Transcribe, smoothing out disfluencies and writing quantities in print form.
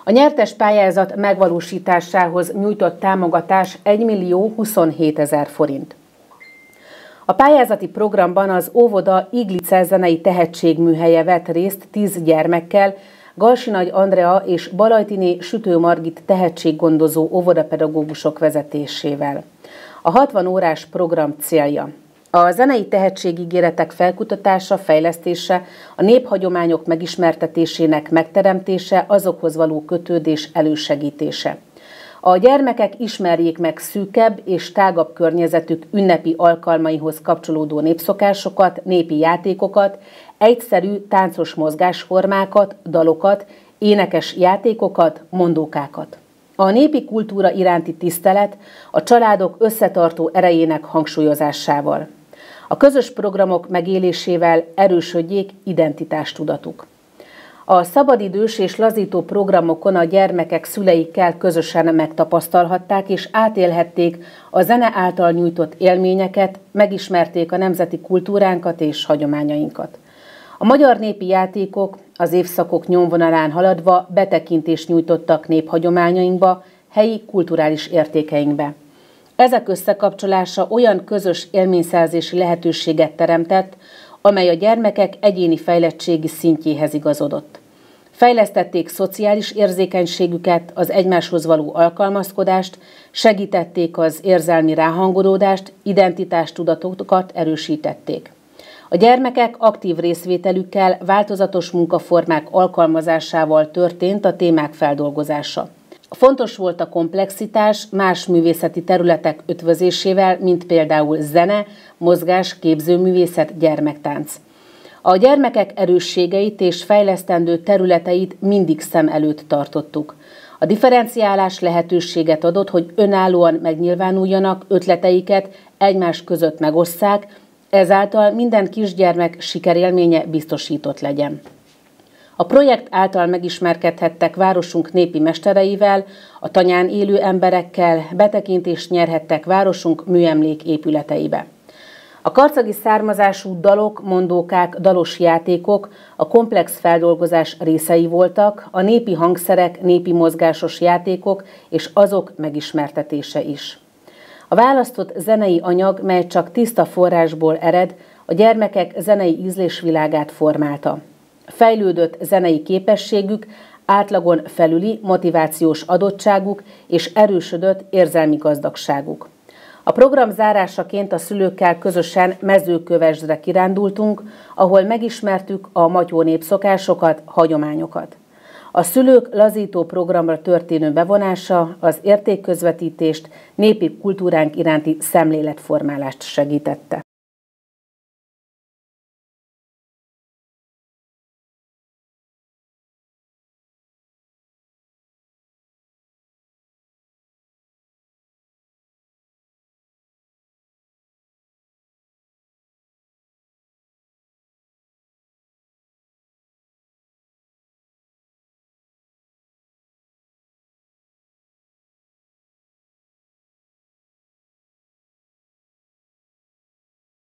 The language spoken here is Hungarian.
A nyertes pályázat megvalósításához nyújtott támogatás 1.027.000 forint. A pályázati programban az óvoda Iglice zenei tehetségműhelye vett részt 10 gyermekkel, Galsinagy Andrea és Balajtiné Sütő Margit tehetséggondozó óvodapedagógusok vezetésével. A 60 órás program célja: a zenei tehetségígéretek felkutatása, fejlesztése, a néphagyományok megismertetésének megteremtése, azokhoz való kötődés elősegítése. A gyermekek ismerjék meg szűkebb és tágabb környezetük ünnepi alkalmaihoz kapcsolódó népszokásokat, népi játékokat, egyszerű táncos mozgásformákat, dalokat, énekes játékokat, mondókákat. A népi kultúra iránti tisztelet a családok összetartó erejének hangsúlyozásával. A közös programok megélésével erősödjék identitástudatuk. A szabadidős és lazító programokon a gyermekek szüleikkel közösen megtapasztalhatták és átélhették a zene által nyújtott élményeket, megismerték a nemzeti kultúránkat és hagyományainkat. A magyar népi játékok az évszakok nyomvonalán haladva betekintést nyújtottak néphagyományainkba, helyi kulturális értékeinkbe. Ezek összekapcsolása olyan közös élményszerzési lehetőséget teremtett, amely a gyermekek egyéni fejlettségi szintjéhez igazodott. Fejlesztették szociális érzékenységüket, az egymáshoz való alkalmazkodást, segítették az érzelmi ráhangolódást, identitástudatokat erősítették. A gyermekek aktív részvételükkel, változatos munkaformák alkalmazásával történt a témák feldolgozása. Fontos volt a komplexitás más művészeti területek ötvözésével, mint például zene, mozgás, képzőművészet, gyermektánc. A gyermekek erősségeit és fejlesztendő területeit mindig szem előtt tartottuk. A differenciálás lehetőséget adott, hogy önállóan megnyilvánuljanak, ötleteiket egymás között megosszák, ezáltal minden kisgyermek sikerélménye biztosított legyen. A projekt által megismerkedhettek városunk népi mestereivel, a tanyán élő emberekkel, betekintést nyerhettek városunk műemlék épületeibe. A karcagi származású dalok, mondókák, dalos játékok a komplex feldolgozás részei voltak, a népi hangszerek, népi mozgásos játékok és azok megismertetése is. A választott zenei anyag, mely csak tiszta forrásból ered, a gyermekek zenei ízlésvilágát formálta. Fejlődött zenei képességük, átlagon felüli motivációs adottságuk és erősödött érzelmi gazdagságuk. A program zárásaként a szülőkkel közösen Mezőkövesdre kirándultunk, ahol megismertük a matyó népszokásokat, hagyományokat. A szülők lazító programra történő bevonása az értékközvetítést, népi kultúránk iránti szemléletformálást segítette.